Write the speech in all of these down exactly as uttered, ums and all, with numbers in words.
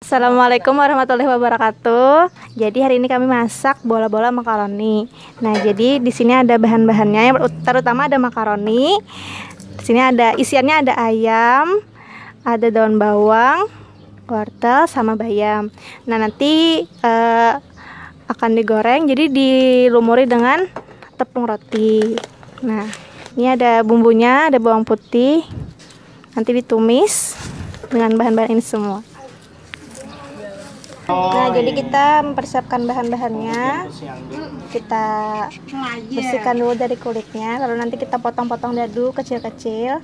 Assalamualaikum warahmatullahi wabarakatuh. Jadi hari ini kami masak bola-bola makaroni. Nah, jadi di sini ada bahan-bahannya, terutama ada makaroni. Di sini ada isiannya, ada ayam, ada daun bawang, wortel, sama bayam. Nah, nanti eh, akan digoreng. Jadi dilumuri dengan tepung roti. Nah, ini ada bumbunya, ada bawang putih. Nanti ditumis dengan bahan-bahan ini semua. Nah, jadi kita mempersiapkan bahan-bahannya. Kita bersihkan dulu dari kulitnya, lalu nanti kita potong-potong dadu kecil-kecil.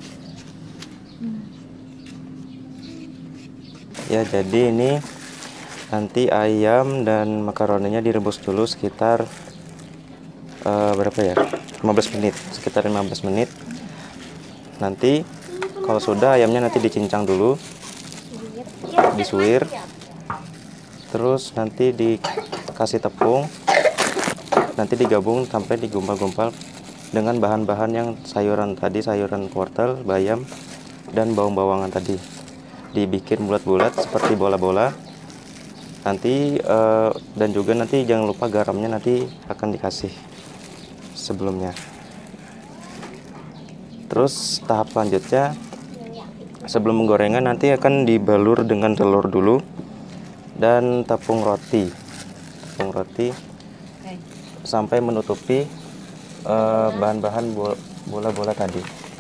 Ya, jadi ini nanti ayam dan makaroninya direbus dulu sekitar uh, berapa ya? lima belas menit, sekitar lima belas menit. Nanti kalau sudah, ayamnya nanti dicincang dulu, disuir. Terus nanti dikasih tepung, nanti digabung sampai digumpal-gumpal dengan bahan-bahan yang sayuran tadi, sayuran wortel, bayam, dan bawang-bawangan tadi. Dibikin bulat-bulat seperti bola-bola. Nanti eh, dan juga nanti jangan lupa garamnya nanti akan dikasih sebelumnya. Terus tahap selanjutnya, sebelum penggorengan nanti akan dibalur dengan telur dulu dan tepung roti, tepung roti sampai menutupi bahan-bahan uh, bola-bola tadi.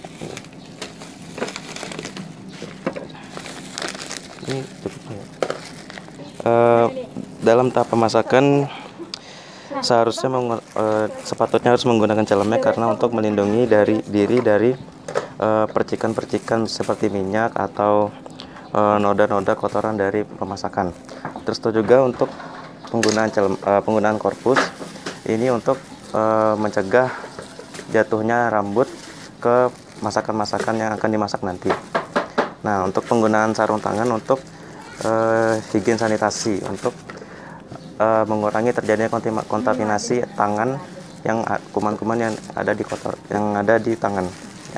Ini tutupnya. Uh, dalam tahap pemasakan seharusnya meng, uh, sepatutnya harus menggunakan celemek karena untuk melindungi dari diri dari percikan-percikan uh, seperti minyak atau noda-noda uh, kotoran dari pemasakan. Terus itu juga untuk penggunaan celem, uh, penggunaan korpus ini untuk uh, mencegah jatuhnya rambut ke masakan-masakan yang akan dimasak nanti. Nah, untuk penggunaan sarung tangan untuk uh, higien sanitasi untuk uh, mengurangi terjadinya kontaminasi tangan yang kuman-kuman yang ada di kotor yang ada di tangan.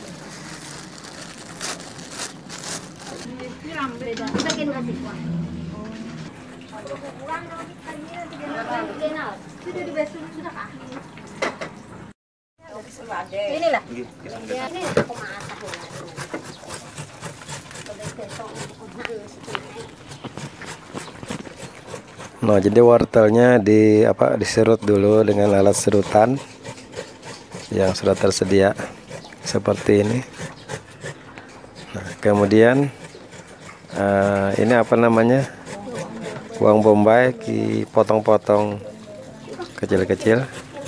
Inilah. Nah, jadi wortelnya di apa diserut dulu dengan alat serutan yang sudah tersedia seperti ini. Nah, kemudian uh, ini apa namanya? Bawang bombay dipotong-potong kecil-kecil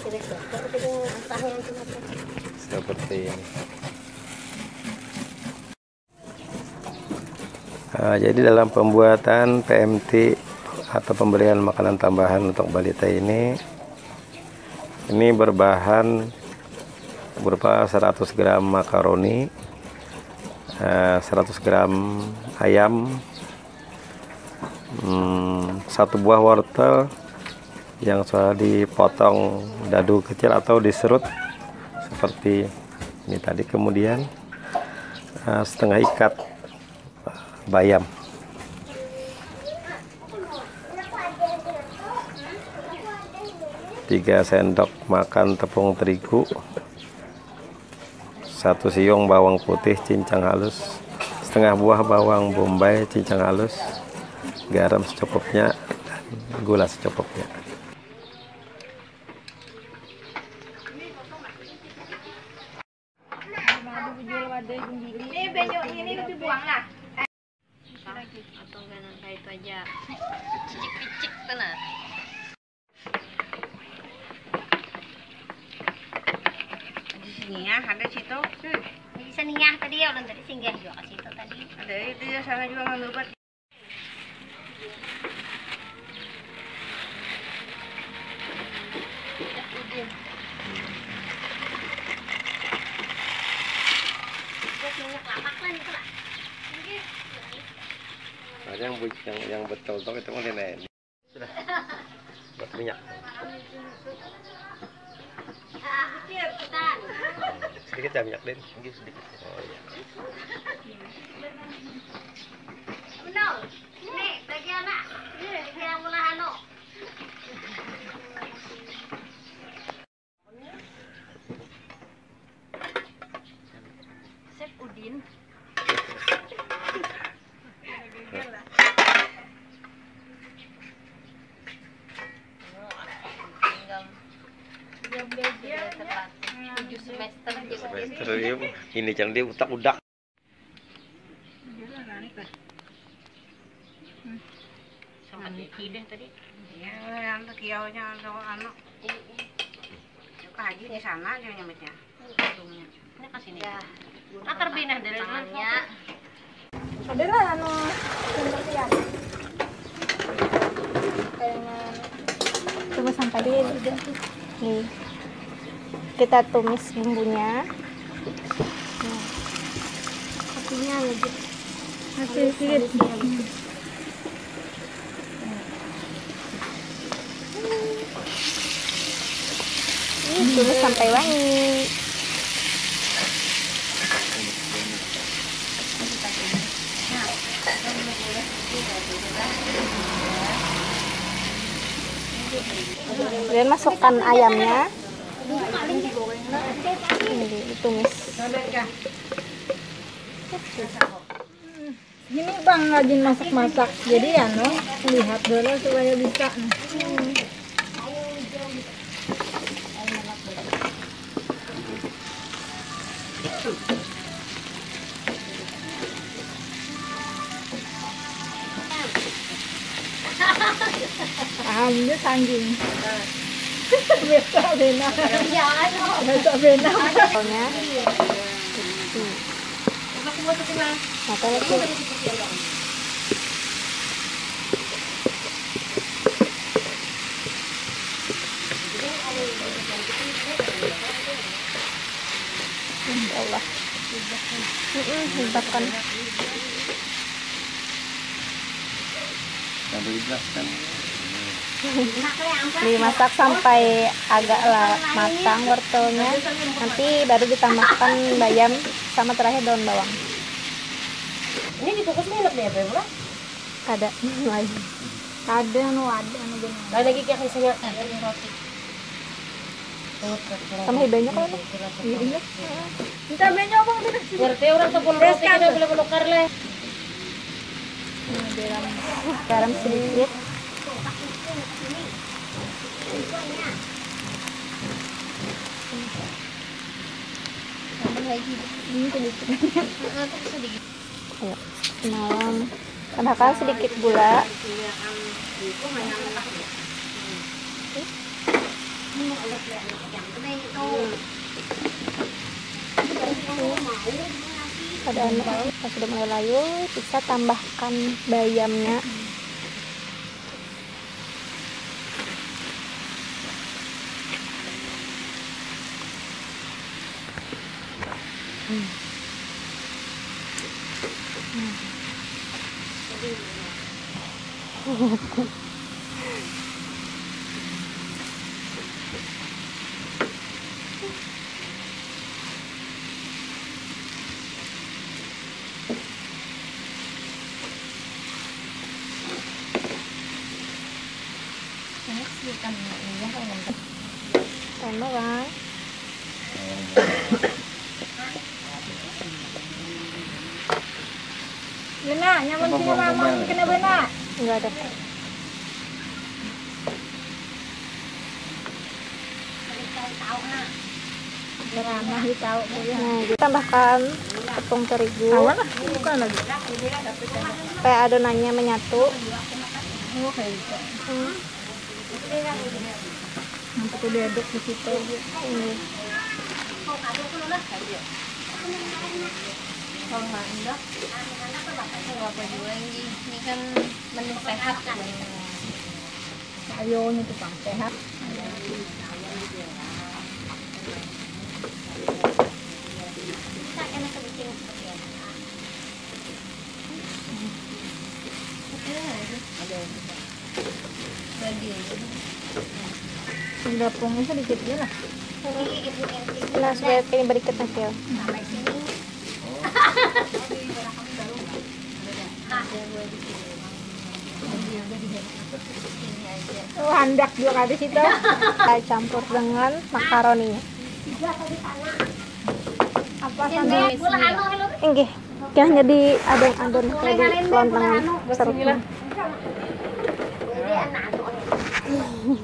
seperti ini. Nah, jadi dalam pembuatan P M T atau pemberian makanan tambahan untuk balita ini ini berbahan berupa seratus gram makaroni, seratus gram ayam, hmm, satu buah wortel yang sudah dipotong dadu kecil atau diserut seperti ini tadi, kemudian uh, setengah ikat bayam, tiga sendok makan tepung terigu, satu siung bawang putih cincang halus, setengah buah bawang bombay cincang halus, garam secukupnya, dan gula secukupnya. Ini benyoknya ini lebih buang lah. Atau enggak kayak itu aja. Cicik-cicik tenang. Di sini ya, ada situ. Hmm. Di sana ya tadi ya udah tadi singgah juga ke situ tadi. Ada itu ya, sana juga ngambil obat. Ada yang yang yang betul tuh itu mau dinaik. Sudah. Buat minyak. Sedikit ya minyak, Den. Sedikit. Oh iya. Benar. Nih, belajar Terus dia ini jangan dia utak-udak. Sokat deh tadi. Ya, anu kiaunya anu anu. Suka haji di sana dia nyamitnya. Ini kasih nih. Akar binah dari tangannya. Ada lah anu pembersihan. Coba sampai di nih. Kita tumis bumbunya. Nah. Kopinya lagi. Masih sedikit. Ini tumis sampai wangi. Kemudian masukkan ayamnya. Ini ditumis. Gini bang rajin masak-masak, jadi ya no lihat dulu supaya bisa. Hmm. Ambil sangging. Biasa bena. Biasa bena. Soalnya. Mata lagi. Ya Allah. Libatkan. Sambil dijelaskan. Dimasak sampai agak lah matang wortelnya, nanti baru ditambahkan bayam sama terakhir daun bawang. Ini dikukus minyak deh apa ya? Ada lagi. Ada no ada anu gini. Lain lagi kayak misalnya roti. Tambah banyak kalau nih. Iya. Kita banyak bang tidak. Ngerti orang tepung roti kita boleh menukar leh. Garam sedikit. Ayo, malam. Tambahkan sedikit gula. Pada anak sudah mulai layu, bisa tambahkan bayamnya. Hmm. Hmm. Tambah bang. Bena, nyaman punya mama kena bena. Enggak ada. Beramah tahu ya. Nah, kita tambahkan tepung terigu. Awan lah, bukan lagi. Supaya adonannya menyatu. Oh kayak gitu. Hmm. Nanti aku diaduk di situ. Ini. Kalau nggak enggak, nggak apa juga ini. Ini kan menu sehat kan. Ayo ini tuh bang sehat. Gapungnya sedikit aja lah. Nah, supaya ini berikut kecil. Oh, handak juga ada situ. Kita campur dengan makaroninya. Apa sambil Inggih, kita hanya di adon-adon kayak di lontong serutnya.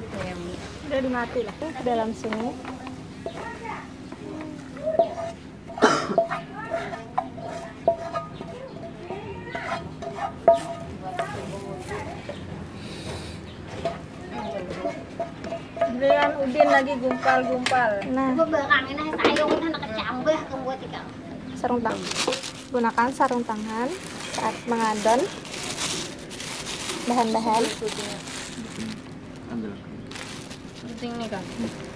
udah dimati lah. Ke dalam sini. Kemudian udin lagi gumpal-gumpal. Nah, Beberang ini sayung kan kecambah kemudian tiga. sarung tangan. Gunakan sarung tangan saat mengadon bahan-bahan. Penting nih kan.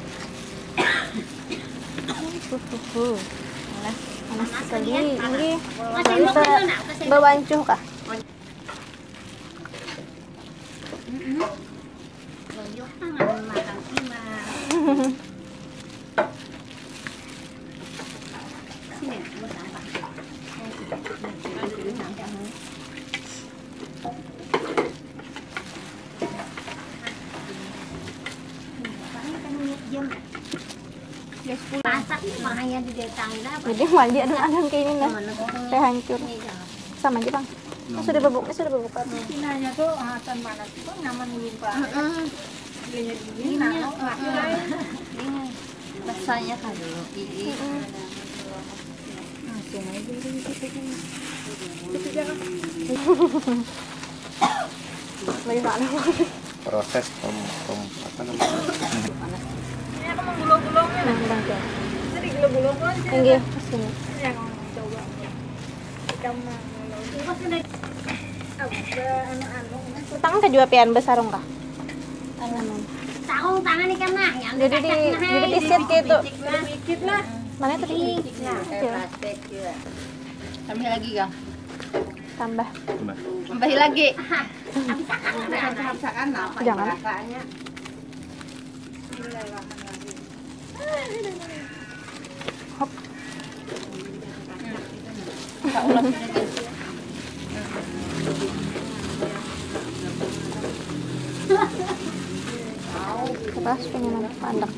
Uhuh. Panas, panas sekali. Ini Masih mau kita dulu nak kasih. bawancuh kah? Loyok tangan makan kima. Sini, buat apa? Masak makanya di detang dah. Jadi mandi adon-adon kayak ini nah. Saya hancur. Sama aja bang. Ini sudah bubuk, ini sudah bubuk. Sinanya tuh hasan panas itu nyaman gumpal. Dia dingin, Ini nano, laki ini rasanya kan dulu. langsung aja udah gitu. Lagi mana? Proses pem, pem apa namanya? Ini aku mau gulung-gulungnya. Nah, bang ya. Jadi gulung-gulung aja. Enggak, sini. Yang coba. Kamu anu-anu. Tangan kejuapian besar enggak? Sarung tangan ni kan nah, yang Jadi di jadi pisit gitu. Dikit lah. Mana tadi? Kecil. Tambah lagi kah? Tambah. Tambah lagi. Jangan. Hop. Keras pengen pandak.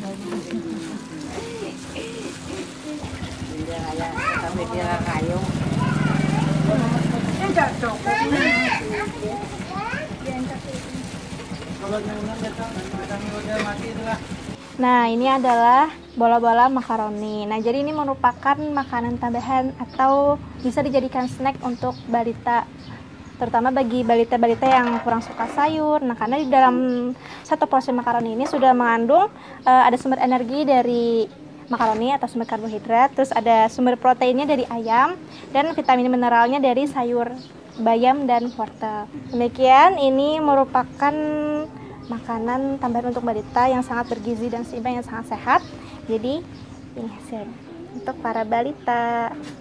Nah, ini adalah bola-bola makaroni. Nah, jadi ini merupakan makanan tambahan atau bisa dijadikan snack untuk balita, terutama bagi balita-balita yang kurang suka sayur. Nah, karena di dalam satu porsi makaroni ini sudah mengandung uh, ada sumber energi dari makaroni atau sumber karbohidrat, terus ada sumber proteinnya dari ayam, dan vitamin mineralnya dari sayur bayam dan wortel. Demikian, ini merupakan makanan tambahan untuk balita yang sangat bergizi dan seimbang, yang sangat sehat. Jadi ini hasil untuk para balita.